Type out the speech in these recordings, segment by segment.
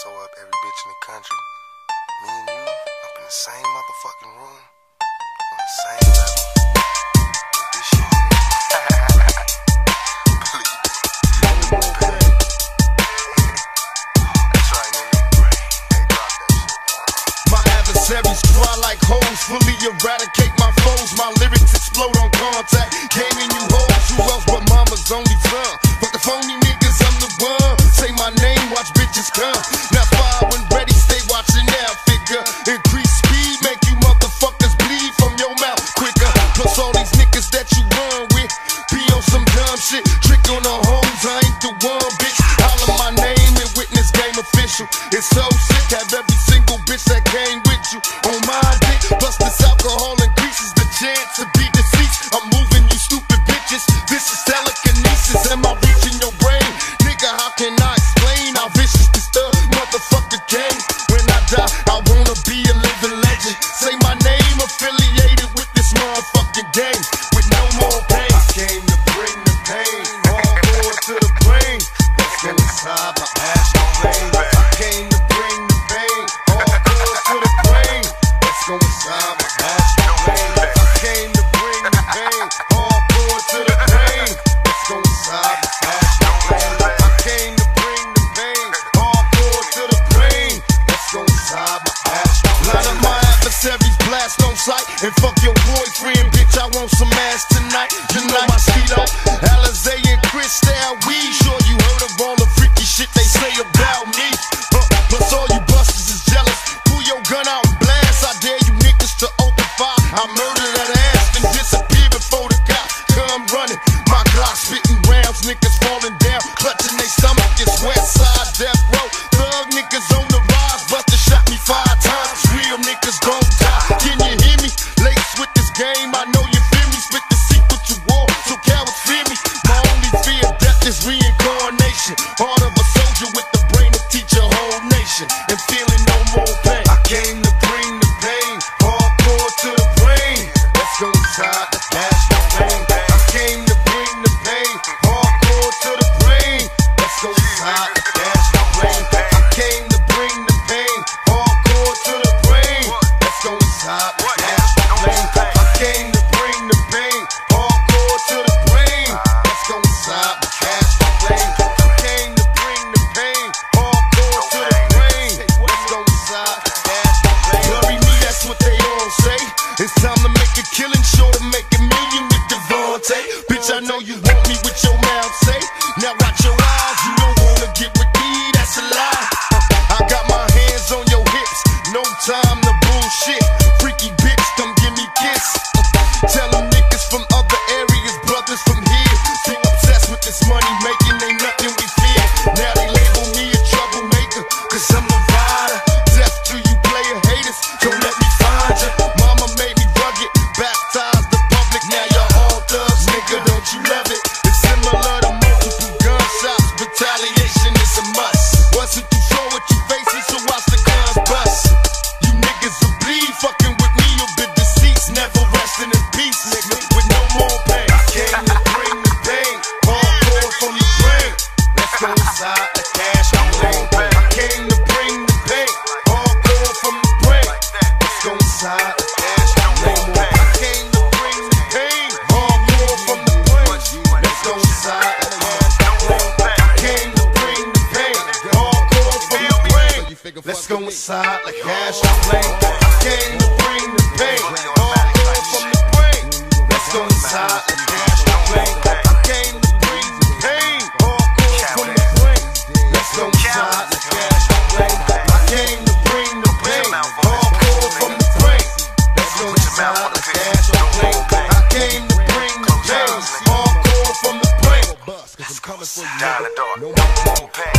sew up every bitch in the country. Me and you up in the same motherfucking room, on the same level. With this shit. Please. That's right, nigga. Hey, drop that shit. My adversaries dry like hoes, fully eradicate my foes. My lyrics explode on contact. Gaming you hoes, who else but mama's only son? Fuck the phony niggas, I'm the one. Say my name, watch bitches come. Now fire when ready, stay watching now. Figure, increase speed, make you motherfuckers bleed from your mouth quicker. Plus all these niggas that you run with, be on some dumb shit. Trick on the hoes, I ain't the one, bitch. Holler my name and witness game official. It's so sick, have every single bitch that came with you on my dick. Plus this alcohol increases the chance to be deceased. I'm moving you stupid bitches. This is telekinesis. Am I reaching your brain? Nigga, how can I explain how vicious this motherfucker game? When I die, I wanna be a living legend. Say my name affiliated with this motherfucking game with no more pain. I came to bring the pain, hardcore to the brain. Let's go inside my astral plane. I came to bring the pain, hardcore to the brain. Let's go inside my astral plane. I came to bring the pain, hardcore to the brain. Let's go inside my astral plane. I came to bring the pain, hardcore to the brain. Let's go inside my astral plane. Line up my adversaries, blast on sight, and fuck your boyfriend, bitch. I want some ass tonight. You know my Speedo, Alizé and Cristal weed. Sure you heard of all the freaky shit they say about me. Plus all you busters is jealous. Pull your gun out and blast. I dare you niggas to open fire. I murder that ass and disappear before the cops come running. My Glock spitting rounds, niggas falling down, clutching they stomach. It's West Side Death Row. Thug niggas on the rise, Buster shot me 5 times. Real niggas don't die. Can you hear me? Laced with this game, I know you fear me. Spit the secret you war, so cowards fear me. My only fear of death is reincarnation. Heart of a soldier with the brain to teach a whole nation, and feeling no more pain. I came to bring the pain, hardcore to the brain. Let's go inside the astral plane. I came to bring the pain, hardcore to the brain. Let's go inside the astral plane. I came to bring the pain, hardcore to the brain. Let's go inside the astral plane. I came to bring the pain, hardcore to the brain. Let's go inside the astral plane. I came to bring the pain, hardcore to the brain. Let's go inside the astral plane. Bury me, that's what they all say. It's time to make a killing, sure to make a million with Devontae. Bitch, I know you want me with your mouth, say. Now watch your eyes, you don't wanna get with me, that's a lie. I got my hands on your hips, no time to bullshit. Freaky bitch, come give me kiss. Tell them niggas from other areas, brothers from here, too obsessed with this money making, ain't nothing we fear. Now they label me a troublemaker, cause I'm the rider. Death to you player haters, don't let me find ya. Mama made me rugged, baptized the public. Now you're all thugs, nigga, don't you love it? It's similar to multiple gunshots, retaliation is a must. Wasn't too sure what you facing, so watch the guns bust. You niggas will bleed, fucking with me, you'll be deceased. Never resting in peace, nigga, with no more pain. I came to bring the pain, hardcore from the brain. Let's go inside the astral plane. I came to bring the pain, hardcore from the brain. Let's go inside the astral plane. I came to bring the pain, hardcore from the brain. Let's go inside the astral plane. I came to bring the pain, hardcore from the brain. Let's go inside like astral plane. I came to bring the pain, hardcore from the brain. Let's go inside like astral plane. I came to bring the pain, hardcore from the brain. Let's go inside like astral plane. I came to bring the pain, hardcore from the brain. Let's go inside like astral plane. I came to bring the pain, hardcore from the brain. Cause I'm coming for you, Down the door. no more pain.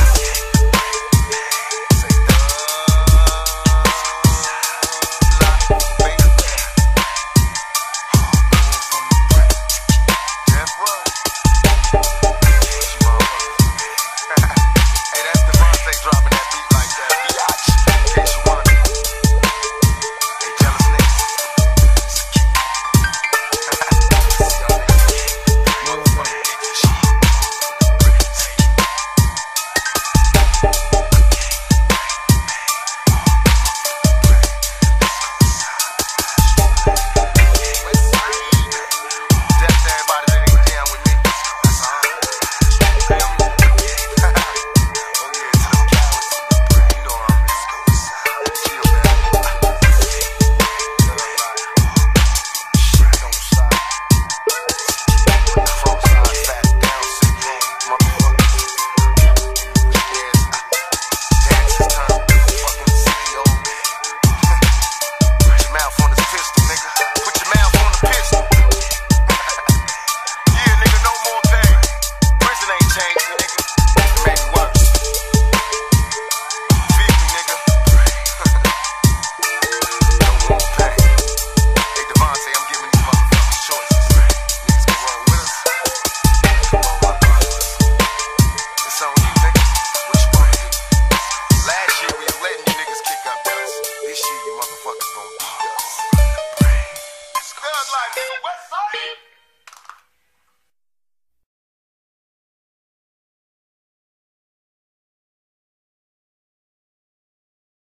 you motherfuckers gonna beat us. Let's go. Thug life, nigga, what?